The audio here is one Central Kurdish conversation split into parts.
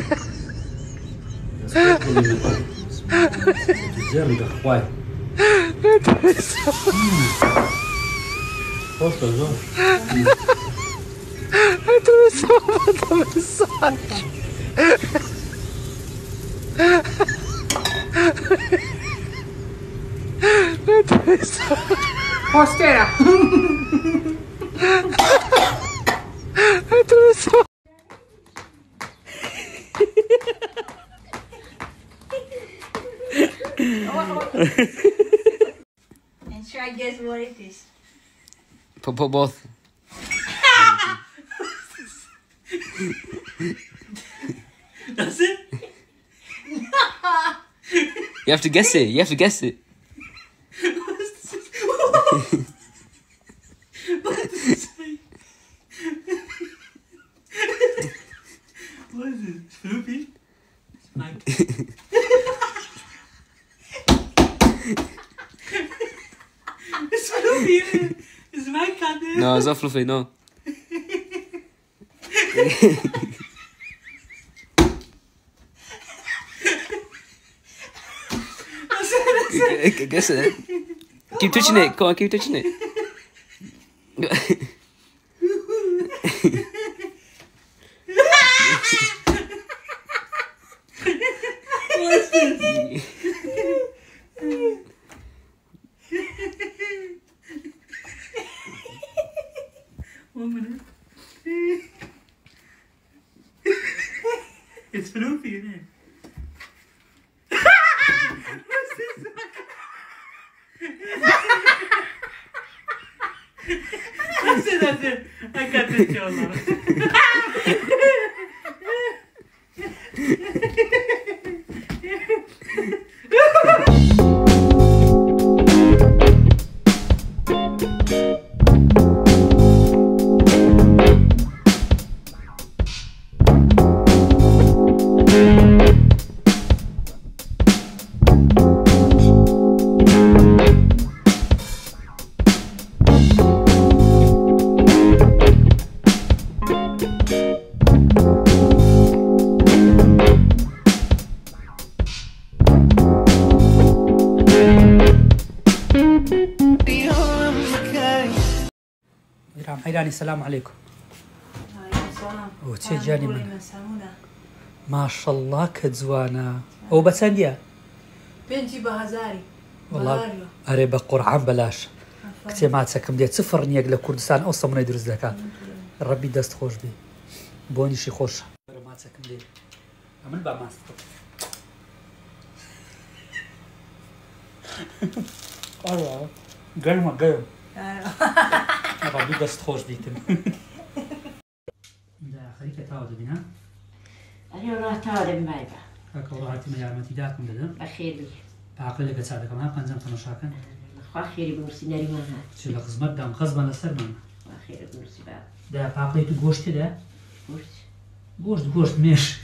زين بخواي وصل زين Postera. And try guess what it is. Put both. That's it? You have to guess it. You have to guess it. What does it say? What is it? Snoopy? Mike. It's Snoopy. It's Mike on there. No, it's not fluffy. No. Guess it. Keep touching it. Come on, keep touching it. What's this? 1 minute. It's Snoopy, isn't it? What's this? That's it. I got this show, Laura. حيراني السلام عليكم. وعليكم السلام. وتشي جاني من ما شاء الله كجوانا او بسنديا بنتي بهزاري والله اري بقرعان بلاش كتي ما تسكم ديت صفر نيق لكردستان او صمنا يدرس زكاه ربي دست خوش بي بوني شي خوش ما تسكم ديت عمل با ما ايوه قال ما قال ربي دست خوش بيتم دا خليك تعود بينا أنا والله تعود بمايبا هكا وراحتي ما يعمتي داكم ددا بخير لي بعقل لك تساعدك ما بنزم تمشاكن أخو خيري بنرسي ناري ما هات شو لخزمت دام خزبا لسر ماما خيري بنرسي بعد دا بعقلي تو غوشتي دا قلت غوشت ميش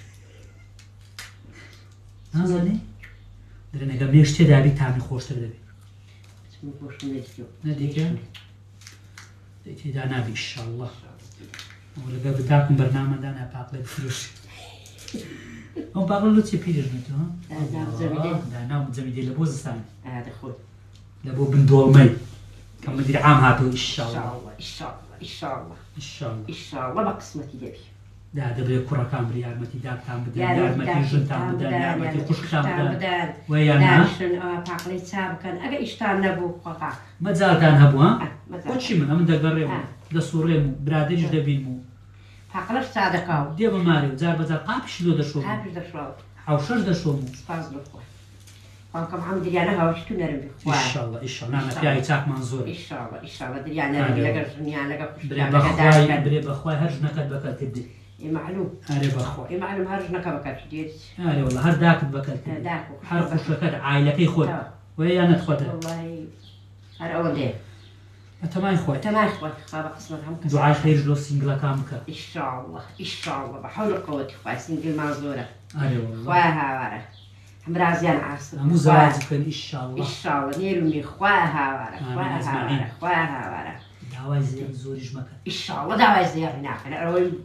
نازلني درنا قبل ميش دا بي تعمل خوشتر دبي اسمه قوش نجيو نديك ديتي دا نبي ان شاء الله ولا قبل داكم برنامج انا بعقلي بفلوس هم بعقلي لو تي بيدر نتو ها دا نام زميدي لبوز ثاني هذا خوي لابو بن دولمي كم مدير عام هاتو ان شاء إن الله شاء الله إن شاء الله إن شاء الله ان شاء الله إن شاء الله بقسمتي دبي دا دبي كرة كامل يا متي داك تام بدل يا متي جن تام بدل يا متي قش تام بدل ويانا ناشن بعقلي تساب كان أجا إشتان نبو قطع ما زال كان هبوا ها ما زال. كل شيء من دا قريمو دا سوريمو برادرج دا بينمو بعقلي صادقاو ديما ماريو زار بزار قابش لو دا شو هابش دشوا حوشش دا شو فاز لخوا قامكم عم دريانا هاوشتو نرمي ان شاء الله ان شاء الله نعم فيها يتاك منظور إن شاء الله إن شاء الله دريانا نرمي لقى جنيا لقى بري بخواي هرج نكد بكال تبدي معلوم اري بخواي معلوم هرج نكا بكال ديرت اري والله هر داك بكال تبدي داكو هر خوشكد عائلتي خود ويا انا تخوت والله هر أول ده تمام خوت تمام إخوة خاب قسمت هم كسر دعاء خير لو سينجلا كامك إن شاء الله إن شاء الله بحول قوتي إخوة سنجل معذورة اري والله خواها ورا هم رازيان عاصر مو زواجك ان شاء الله إن شاء الله نيرمي خواها ورا خواها ورا خواها ورا دعوة زي زورج مكان إن شاء الله دعوة زيارة نعم أنا أقول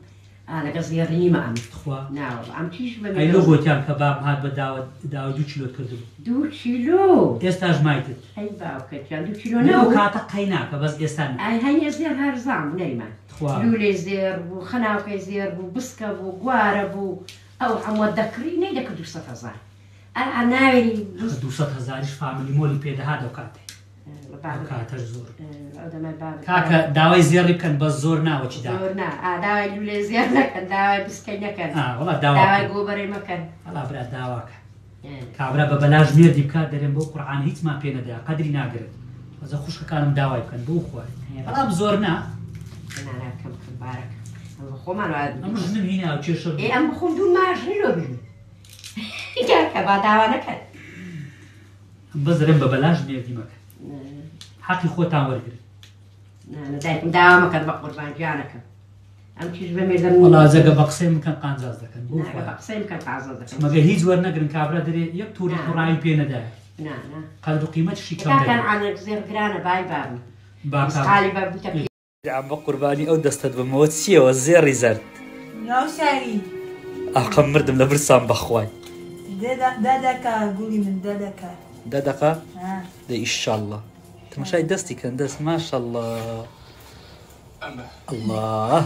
أنا قصدي ريمة أم خوا نعم أم تيجي بمن أي لغو تيان كباب هاد بداو 2 كيلو كردو 2 كيلو ئێستاش مایتت أي باوكت يعني 2 كيلو لەو نو کاتە قەیناکە بەس ئێستا أي هني زير هرزام نيمة خوا لولي زير بو خناوكي زير بو بسكة بو قوارة بو أو عمود ذكري نيدك 200,000 أنا ناوي 200,000 فامیلی مۆلی پێدەهات ئەو کاتێ ئەو کاتەش زۆر عدم الباب کاکە داوای زێڕی بکەن بەس زۆر ناوەچی دا زورنا داوي لولي زير نكن داوي بسكة نكن وڵا داوي داوا قوبري مكن وڵا برا داواکە کابرا بە بەلاژ مێردی بکات دەرێن بۆ قورعان هیچمان پێ نەدەیا قەدری ناگرێت ئەزە خوشکەکانم داوای بکەن بۆ خوارد بەڵام زۆر نا أنا كم بارك بخوم أنا ئەم ژنم هینە و کێشە إيه أم بخوم دون ماجني لو بيني كا بعد داوا نكن بەس دەرێن بە بەلاژ مێردی مەکەن حەقی خۆتان وەرگرن أنا دايم داوا مكن بقربان جانك أم تيجي بميزان وڵا زەگە بە قسەی مکەن قانجاز دەکەن بۆ خوارد بقسم كان تعزز مەگە هیچ وەرنەگرن کابرا دەرێ یەک تووری قوڕایی پێ نەدایە نعم قەدر و قیمەتشی کەم كان دەبێت عن زير جرانا باي بابي با کابرا قالي باب بتكلم عم بە قوربانی ئەو دەستت بمەوە چیەوە زێڕی زەرد ناو ساری ئاقەم مردم لە برسان بەخوای دادەکە گوڵی من دادەکە دەدەقا دە ئیشەڵڵا تەماشای دەستی کەن دەست ماشەڵڵا الله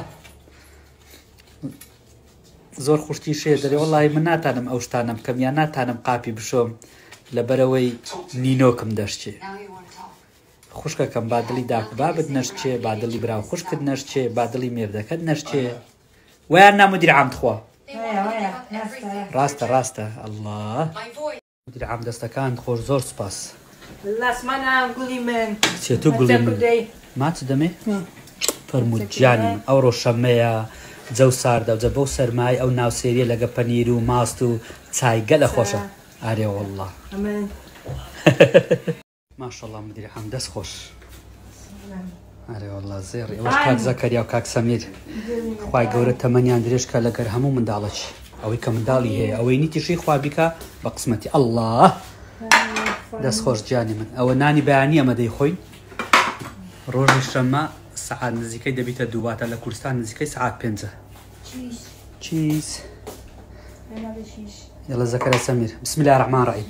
زۆر خوشتی شێ دەرێ وەڵی من ناتانم ئەو شتانم بکەم یان ناتانم قاپی بشۆم لەبەرەوەی نینۆکم دەشتێ خوشکەکەم بادڵی داک بابت نەشتێ بادڵی براو خوشکت نەشتێ بادڵی مێردەکەت نەشتێ ویان نامدیر عام تخوا ڕاستە ڕاستە الله مدیر عام دەستەکان خۆش زۆر سپاس لاسمانە گوڵی من چێتو گوڵی من ماچ دەمێ فەرموود گیانی من ئەو ڕۆژەمەیە جەو ساردە و جە بەو سەرمای ئەو ناوسێریە لەگە پەنیر و ماست و چای گەلە خۆشە ئارێ وەڵڵا ماشەڵڵا مدیر عام دەست خۆش ئارێ وەڵڵا زێڕی ئەوەش کاک زەکەریا و کاک سەمیر خوای گەورە تەمەنیان درێژکە لەگەر هەموو منداڵەکی ئەوەی کە منداڵی هەیە ئەوەی نیتیشی خوا بیکە بە قسمەتی ئەڵڵا دەست خۆش گیانی من ئەوە نانی بەیانی ئەمە دەیخۆین ڕۆژی شەممە سعات نزیکەی دەبیتە دوواتە لە کوردستان نزیکەی سعات 5 چیز يلا زەکەریا سەمیر بسم الله الرحمن الرحیم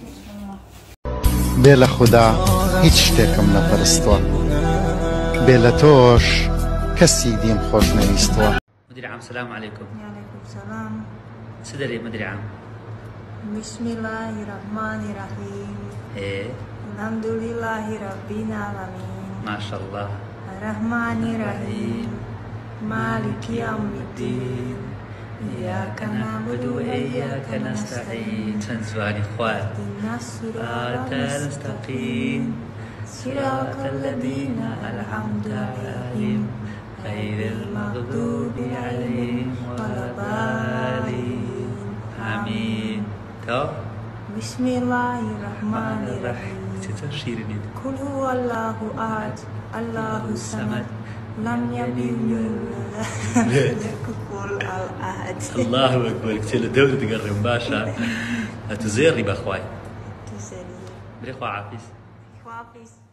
بێ لە خوددا هیچ شتێکم نەپەرستووە بێ لە تۆش کەسی دیم خۆش نەویستووە مدیر عام سلام علیکم وعلیکم سلام چ دەرێ مدیر عام بسم الله الرحمن الرحیم هێ الحمد لله رب العالمين ماشەڵڵا الرحمن الرحیم مالك يوم الدين إياك نعبد وإياك نستعين چەند جوانی خوارد اهدنا الصراط المستقيم صراط الذين أنعمت عليهم غير المغضوب عليهم ولا الضالين آمين تو بسم الله الرحمن الرحيم چطور شیرینی قل هو الله أحد الله الصمد لم يلد ولم يكن له أحد الله أكبر كتير الدولة تقرب باشا أتزيري بأخواي تسلي بريخوا عافيس حافظ